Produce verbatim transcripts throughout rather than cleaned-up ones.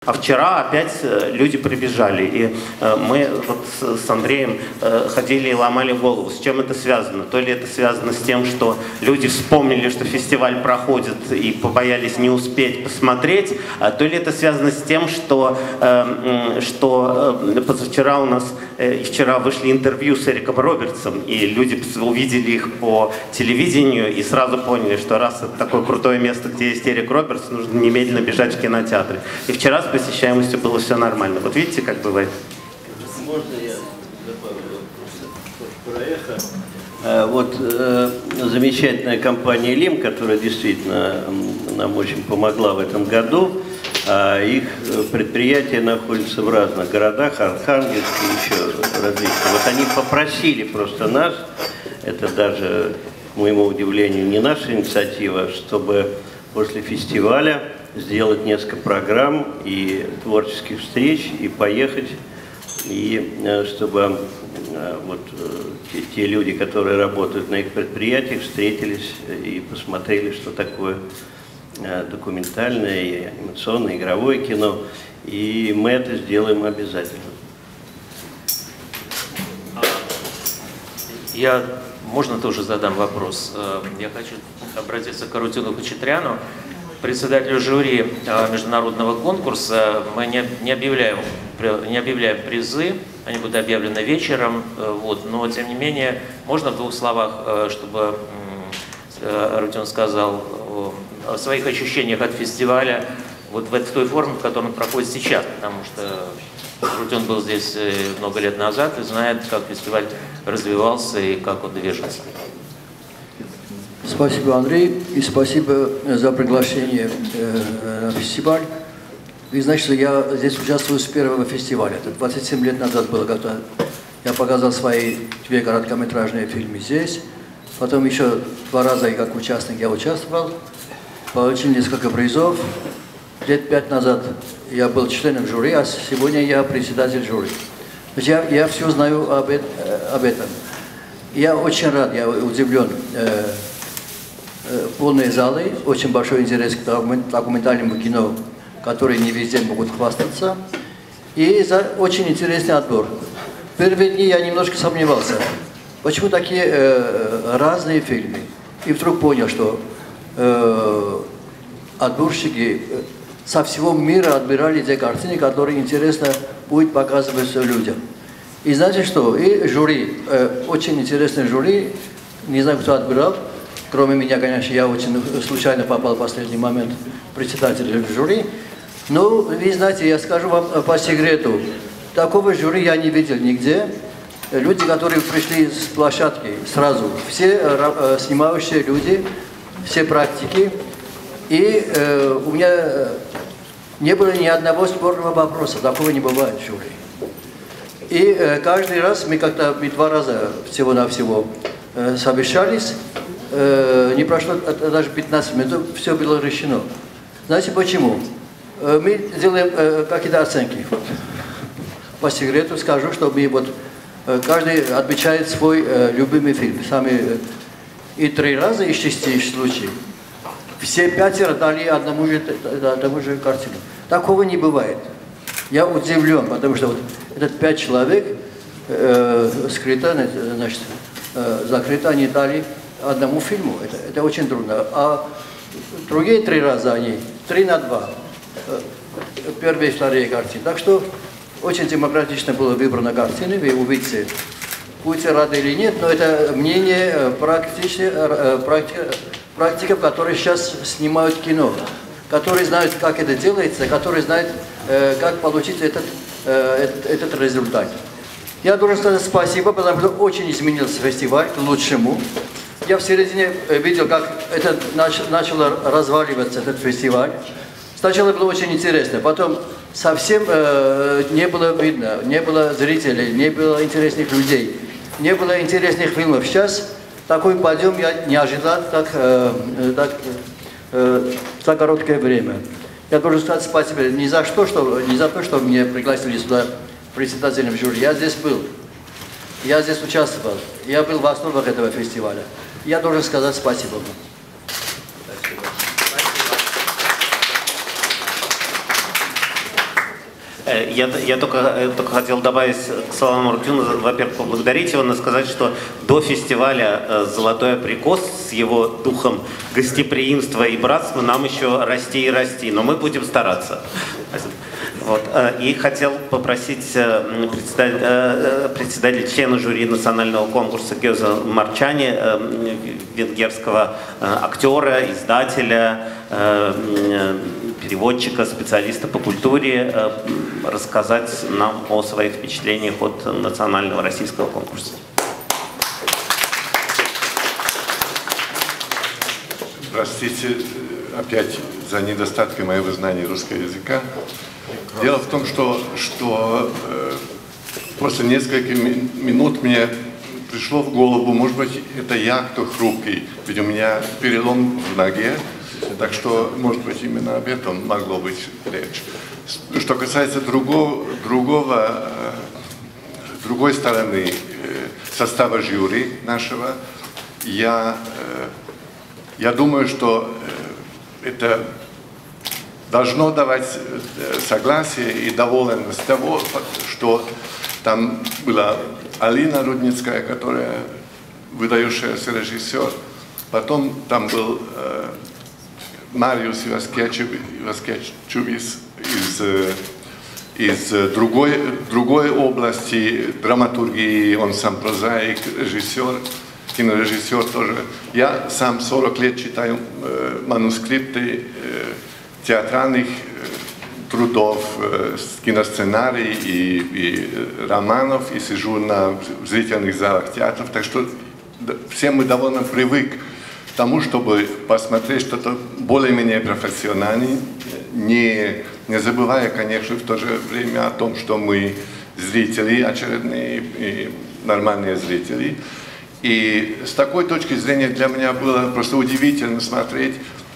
А вчера опять люди прибежали, и мы вот с Андреем ходили и ломали голову, с чем это связано. То ли это связано с тем, что люди вспомнили, что фестиваль проходит, и побоялись не успеть посмотреть, то ли это связано с тем, что, что позавчера у нас и вчера вышли интервью с Эриком Робертсом, и люди увидели их по телевидению и сразу поняли, что раз это такое крутое место, где есть Эрик Робертс, нужно немедленно бежать в кинотеатры. И вчера с посещаемостью было все нормально. Вот видите, как бывает? Можно я добавлю про эхо? Вот э, замечательная компания «Лим», которая действительно нам очень помогла в этом году, а их предприятия находятся в разных городах, Архангельск и еще различные. Вот они попросили просто нас, это даже, к моему удивлению, не наша инициатива, чтобы после фестиваля сделать несколько программ и творческих встреч, и поехать, и чтобы вот те, те люди, которые работают на их предприятиях, встретились и посмотрели, что такое документальное, анимационное, игровое кино. И мы это сделаем обязательно. Я, можно тоже задам вопрос? Я хочу обратиться к Арутюну Хачатряну, председателю жюри международного конкурса. Мы не, не, объявляем, не объявляем призы, они будут объявлены вечером, вот, но тем не менее, можно в двух словах, чтобы Арутюн сказал о своих ощущениях от фестиваля, вот в той форме, в которой он проходит сейчас, потому что Арутюн был здесь много лет назад и знает, как фестиваль развивался и как он движется. Спасибо, Андрей, и спасибо за приглашение на фестиваль. Вы знаете, что я здесь участвую с первого фестиваля. Это двадцать семь лет назад было, когда я показал свои две короткометражные фильмы здесь. Потом еще два раза как участник я участвовал, получил несколько призов. Лет пять назад я был членом жюри, а сегодня я председатель жюри. Я, я все знаю об, об этом. Я очень рад, я удивлен. Полные залы, очень большой интерес к документальному кино, которые не везде могут хвастаться. И за очень интересный отбор. В первые дни я немножко сомневался, почему такие э, разные фильмы. И вдруг понял, что э, отборщики со всего мира отбирали те картины, которые интересно будет показываться людям. И знаете что? И жюри, э, очень интересное жюри, не знаю, кто отбирал. Кроме меня, конечно, я очень случайно попал в последний момент председателя жюри. Но, вы знаете, я скажу вам по секрету, такого жюри я не видел нигде. Люди, которые пришли с площадки сразу, все э, снимающие люди, все практики. И э, у меня не было ни одного спорного вопроса, такого не бывает в жюри. И э, каждый раз мы как-то, мы два раза всего-навсего э, совещались. Не прошло даже пятнадцать минут, все было решено. Знаете почему? Мы делаем какие-то оценки. По секрету скажу, что мы вот каждый отмечает свой любимый фильм. Сами и три раза из шести случаев все пятеро дали одному же, одному же картину. Такого не бывает. Я удивлен, потому что вот этот пять человек э, скрыто, значит, э, закрыто они дали одному фильму. Это, это очень трудно. А другие три раза они, три на два, первые и вторые картины. Так что очень демократично было выбрано картины, вы увидите, будете рады или нет, но это мнение практиков, практиков, которые сейчас снимают кино, которые знают, как это делается, которые знают, как получить этот, этот, этот результат. Я должен сказать спасибо, потому что очень изменился фестиваль к лучшему. Я в середине видел, как это начал разваливаться, этот фестиваль. Сначала было очень интересно, потом совсем э, не было видно, не было зрителей, не было интересных людей, не было интересных фильмов. Сейчас такой подъем я не ожидал так, э, так, э, за короткое время. Я должен сказать спасибо не за, что, что, не за то, что меня пригласили сюда председателем жюри. Я здесь был, я здесь участвовал, я был в основах этого фестиваля. Я должен сказать спасибо вам. Спасибо. Я, я только, только хотел добавить к словам Арутюна, во-первых, поблагодарить его, но сказать, что до фестиваля «Золотой абрикос» с его духом гостеприимства и братства нам еще расти и расти, но мы будем стараться. Вот. И хотел попросить председателя, председателя члена жюри национального конкурса Гёза Марчани, венгерского актера, издателя, переводчика, специалиста по культуре, рассказать нам о своих впечатлениях от национального российского конкурса. Простите опять за недостатки моего знания русского языка. Дело в том, что, что э, после нескольких минут мне пришло в голову, может быть, это я, кто хрупкий, ведь у меня перелом в ноге, так что, может быть, именно об этом могло быть речь. Что касается другого, другого, э, другой стороны э, состава жюри нашего, я, э, я думаю, что э, это должно давать согласие и довольность того, что там была Алина Рудницкая, которая выдающаяся режиссер, потом там был э, Мариус Иваскевичус из, из другой, другой области драматургии, он сам прозаик, режиссер, кинорежиссер тоже. Я сам сорок лет читаю э, манускрипты э, театральных трудов, киносценарий и, и романов, и сижу на зрительных залах театров, так что все мы довольно привык к тому, чтобы посмотреть что-то более-менее профессиональное, не, не забывая, конечно, в то же время о том, что мы зрители очередные и нормальные зрители. И с такой точки зрения для меня было просто удивительно смотреть,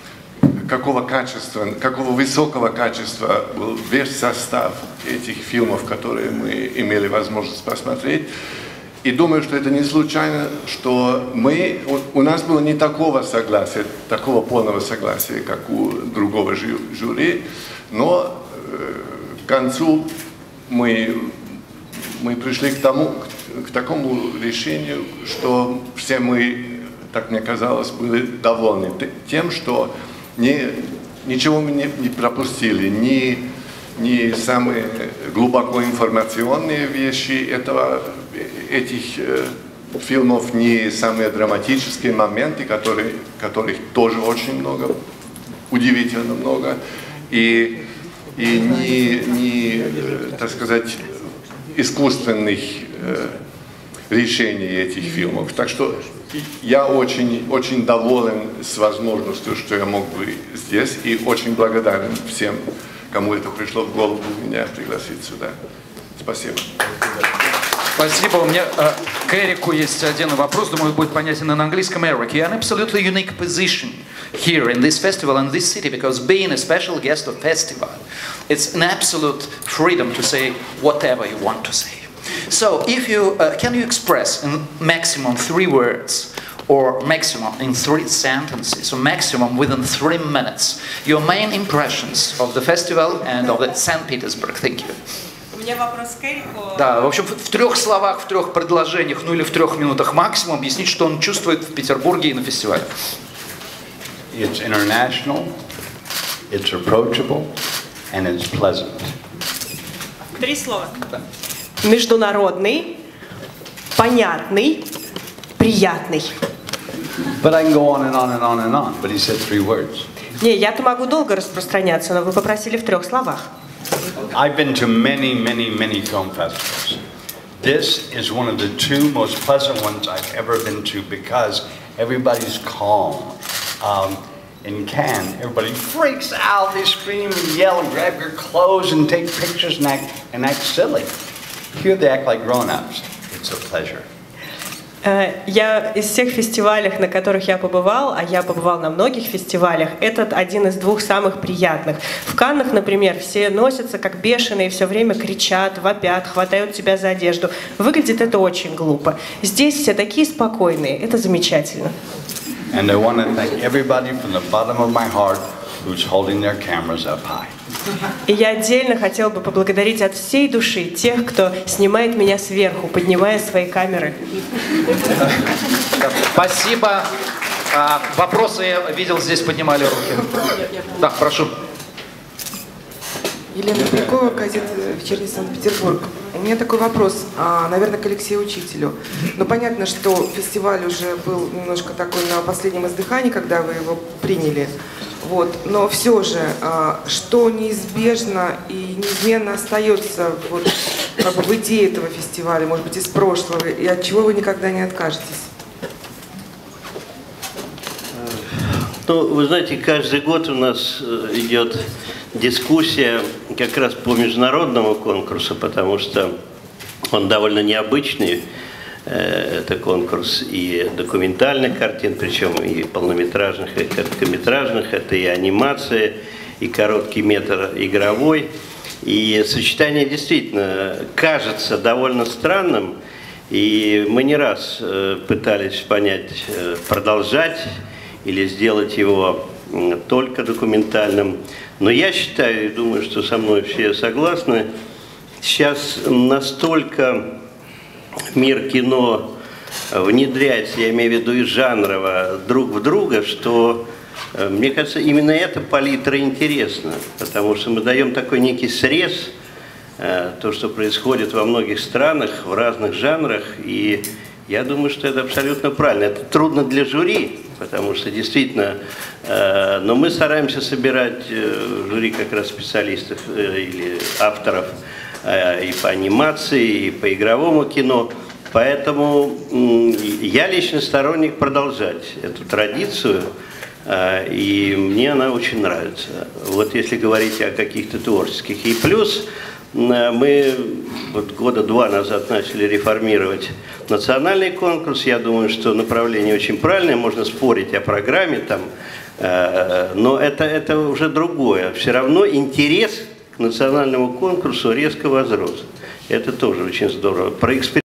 какого качества, какого высокого качества был весь состав этих фильмов, которые мы имели возможность посмотреть. И думаю, что это не случайно, что мы, у, у нас было не такого согласия, такого полного согласия, как у другого жюри, но э, к концу мы, мы пришли к тому, к, к такому решению, что все мы, так мне казалось, были довольны тем, что Не, ничего мы не, не пропустили, ни, ни самые глубоко информационные вещи этого, этих э, фильмов, ни самые драматические моменты, которые, которых тоже очень много, удивительно много, и, и ни, ни э, так сказать, искусственных э, решений этих фильмов. Так что я очень, очень доволен с возможностью, что я мог бы здесь, и очень благодарен всем, кому это пришло в голову меня пригласить сюда. Спасибо. Спасибо. У меня э, к Эрику есть один вопрос, думаю, будет понятен на английском. Eric, you're in an absolutely unique position here in this festival and this city, because being a special guest of festival, it's an absolute freedom to say whatever you want to say. So, if you uh, can you express in maximum three words, or maximum in three sentences, or maximum within three minutes, your main impressions of the festival and of the Saint Petersburg? Thank you. У меня вопрос к Эрику. Да, в общем, в трех словах, в трех предложениях, ну или в трех минутах максимум объяснить, что он чувствует в Петербурге и на фестивале. It's international, it's approachable, and it's pleasant. Три слова. Международный, понятный, приятный. But I can go on and on and on and on, but he said three words. Не, я-то могу долго распространяться, но вы попросили в трех словах. I've been to many, many, many film festivals. This is one of the two most pleasant ones I've ever been to because everybody's calm. Um, in Cannes, everybody freaks out, they scream and yell and grab your clothes and take pictures and act, and act silly. Here they act like grown-ups. It's a pleasure. Я из всех фестивалей, на которых я побывал, а я побывал на многих фестивалях, этот один из двух самых приятных. В Каннах, например, все носятся как бешеные, все время кричат, вопят, хватают тебя за одежду. Выглядит это очень глупо. Здесь все такие спокойные, это замечательно. And I want to thank everybody from the bottom of my heart who's holding their cameras up high. И я отдельно хотела бы поблагодарить от всей души тех, кто снимает меня сверху, поднимая свои камеры. Спасибо. А, вопросы, я видел, здесь поднимали руки. Да, прошу. Елена Полякова, газета «Вечерний Санкт-Петербург». У меня такой вопрос, наверное, к Алексею Учителю. Но понятно, что фестиваль уже был немножко такой на последнем издыхании, когда вы его приняли. Вот. Но все же, что неизбежно и неизменно остается вот, как бы в идее этого фестиваля, может быть, из прошлого, и от чего вы никогда не откажетесь? Ну, вы знаете, каждый год у нас идет дискуссия как раз по международному конкурсу, потому что он довольно необычный. Это конкурс и документальных картин, причем и полнометражных, и короткометражных, это и анимация, и короткий метр игровой. И сочетание действительно кажется довольно странным, и мы не раз пытались понять, продолжать или сделать его только документальным. Но я считаю, и думаю, что со мной все согласны, сейчас настолько мир кино внедряется, я имею в виду и жанрово, друг в друга, что, мне кажется, именно эта палитра интересна, потому что мы даем такой некий срез, то, что происходит во многих странах, в разных жанрах, и я думаю, что это абсолютно правильно. Это трудно для жюри, потому что действительно, э, но мы стараемся собирать э, в жюри как раз специалистов э, или авторов э, и по анимации, и по игровому кино. Поэтому э, я лично сторонник продолжать эту традицию, э, и мне она очень нравится. Вот если говорить о каких-то творческих. И плюс мы вот года два назад начали реформировать национальный конкурс. Я думаю, что направление очень правильное. Можно спорить о программе, там, э, но это, это уже другое. Все равно интерес к национальному конкурсу резко возрос. Это тоже очень здорово.